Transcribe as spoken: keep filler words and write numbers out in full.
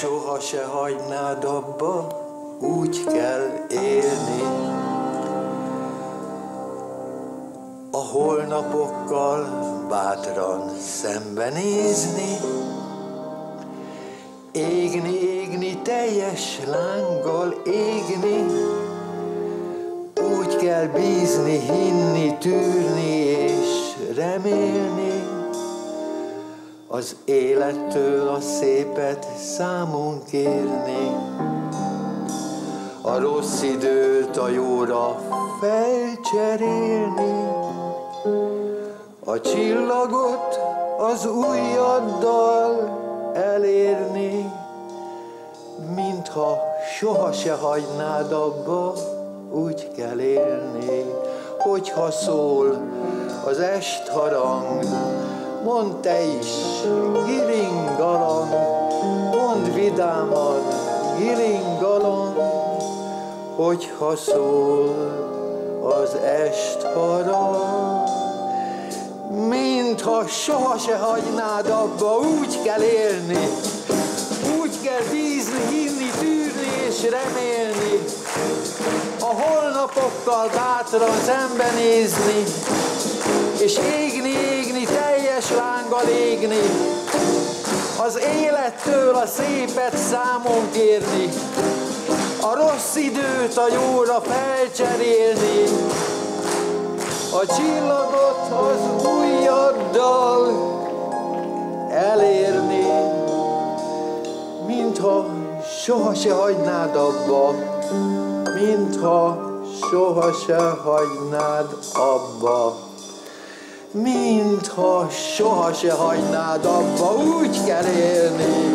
soha se hagynád abba, úgy kell élni. A holnapokkal bátran szembenézni, égni, égni, teljes lánggal égni, úgy kell bízni, hinni, tűrni és remélni. Az élettől a szépet számon kérni, a rossz időt a jóra felcserélni, a csillagot az ujjaddal elérni, mintha soha se hagynád abba, úgy kell élni. Hogyha szól az est harang, mondd te is, giringalang, mondd vidáman, giringalang, hogyha szól az est harang. Mintha soha se hagynád abba, úgy kell élni, úgy kell bízni, hinni, tűrni és remélni, a holnapokkal bátran szembenézni, és égni, égni, teljes lánggal égni, az élettől a szépet számon kérni, a rossz időt a jóra felcserélni, a csillagot az ujjaddal elérni, mintha soha se hagynád abba, mintha soha se hagynád abba, mintha soha se hagynád abba, úgy kell élni.